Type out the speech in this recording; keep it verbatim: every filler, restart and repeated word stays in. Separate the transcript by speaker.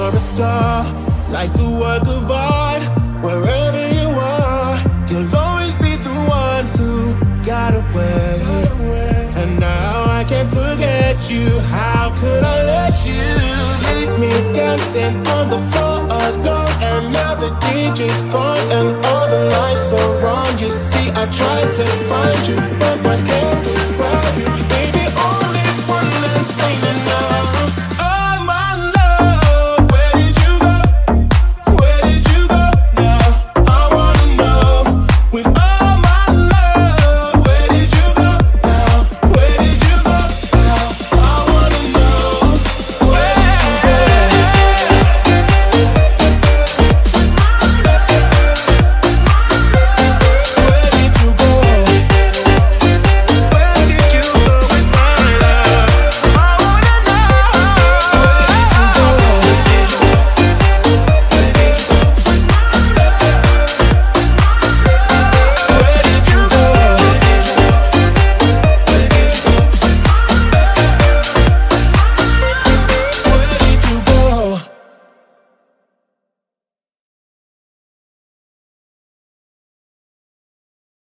Speaker 1: you're a star, like a work of art. Wherever you are, you'll always be the one who got away. And now I can't forget you. How could I let you leave me dancing on the floor alone? And now the D J's gone and all the lights are wrong. You see, I tried to find you, but my scared to